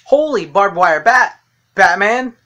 Holy barbed wire Batman!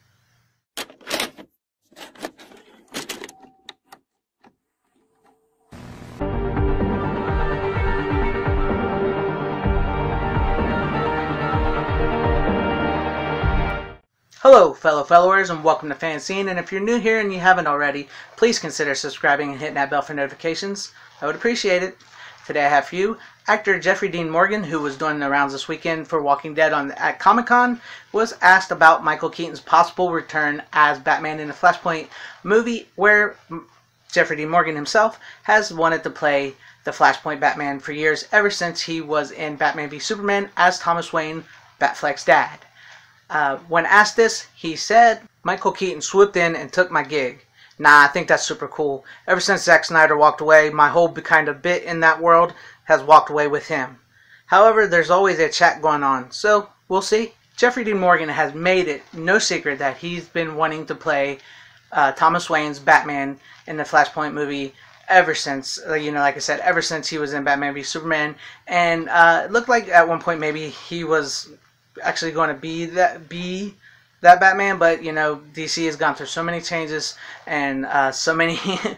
Hello, fellow followers, and welcome to Fanscene. And if you're new here and you haven't already, please consider subscribing and hitting that bell for notifications. I would appreciate it. Today I have for you actor Jeffrey Dean Morgan, who was doing the rounds this weekend for Walking Dead at Comic-Con, was asked about Michael Keaton's possible return as Batman in the Flashpoint movie, where Jeffrey Dean Morgan himself has wanted to play the Flashpoint Batman for years, ever since he was in Batman v Superman as Thomas Wayne, Batfleck's dad. When asked this, he said, "Michael Keaton swooped in and took my gig. Nah, I think that's super cool. Ever since Zack Snyder walked away, my whole kind of bit in that world has walked away with him. However, there's always a chat going on, so we'll see." Jeffrey Dean Morgan has made it no secret that he's been wanting to play Thomas Wayne's Batman in the Flashpoint movie ever since, like I said, ever since he was in Batman v Superman. And it looked like at one point maybe he was actually going to be that Batman, but DC has gone through so many changes and so many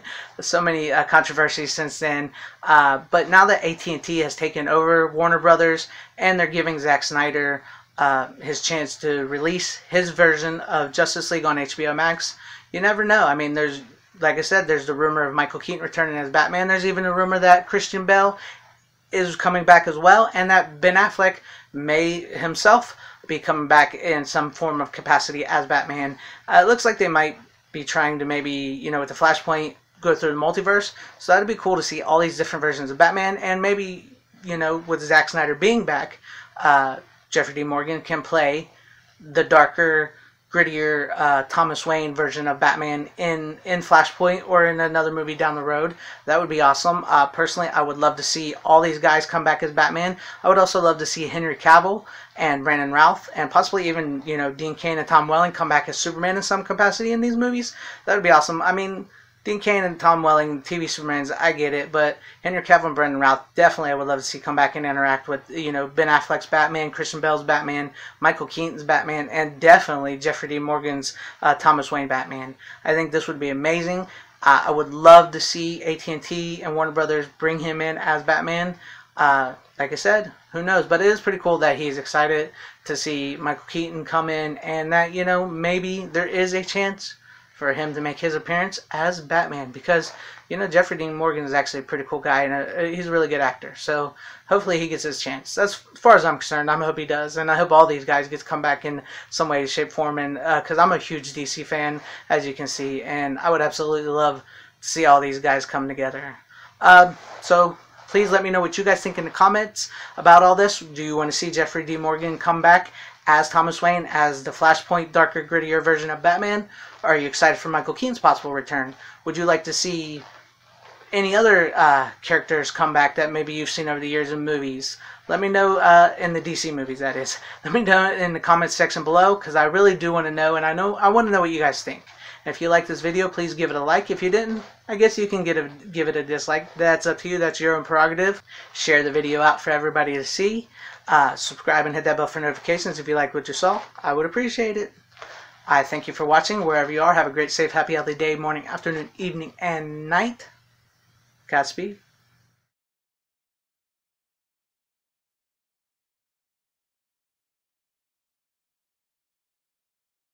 controversies since then. But now that AT&T has taken over Warner Brothers and they're giving Zack Snyder his chance to release his version of Justice League on HBO Max, you never know. I mean, like I said, there's the rumor of Michael Keaton returning as Batman. There's even a rumor that Christian Bale is coming back as well, and that Ben Affleck may himself be coming back in some form of capacity as Batman. It looks like they might be trying to maybe, with the Flashpoint, go through the multiverse. So that'd be cool to see all these different versions of Batman, and maybe, with Zack Snyder being back, Jeffrey Dean Morgan can play the darker, grittier Thomas Wayne version of Batman in Flashpoint or in another movie down the road. That would be awesome. Personally, I would love to see all these guys come back as Batman. I would also love to see Henry Cavill and Brandon Routh and possibly even, Dean Cain and Tom Welling come back as Superman in some capacity in these movies. That would be awesome. I mean, Dean Cain and Tom Welling, TV Supermans, I get it, but Henry Cavill and Brandon Routh, definitely I would love to see come back and interact with, Ben Affleck's Batman, Christian Bale's Batman, Michael Keaton's Batman, and definitely Jeffrey Dean Morgan's Thomas Wayne Batman. I think this would be amazing. I would love to see AT&T and Warner Brothers bring him in as Batman. Like I said, who knows? But it is pretty cool that he's excited to see Michael Keaton come in, and that, maybe there is a chance for him to make his appearance as Batman, because Jeffrey Dean Morgan is actually a pretty cool guy, and he's a really good actor. So hopefully he gets his chance. That's as far as I'm concerned. I hope he does, and I hope all these guys get to come back in some way, shape, form. And because I'm a huge DC fan, as you can see, and I would absolutely love to see all these guys come together. So please let me know what you guys think in the comments about all this. Do you want to see Jeffrey Dean Morgan come back as Thomas Wayne, as the Flashpoint, darker, grittier version of Batman? Or are you excited for Michael Keaton's possible return? Would you like to see any other characters come back that maybe you've seen over the years in movies? Let me know in the DC movies, that is. Let me know in the comments section below, because I really do want to know, and I want to know what you guys think. And if you like this video, please give it a like. If you didn't, I guess you can give it a dislike. That's up to you. That's your own prerogative. Share the video out for everybody to see. Subscribe and hit that bell for notifications if you liked what you saw. I would appreciate it. I thank you for watching wherever you are. Have a great, safe, happy, healthy day, morning, afternoon, evening, and night. Godspeed.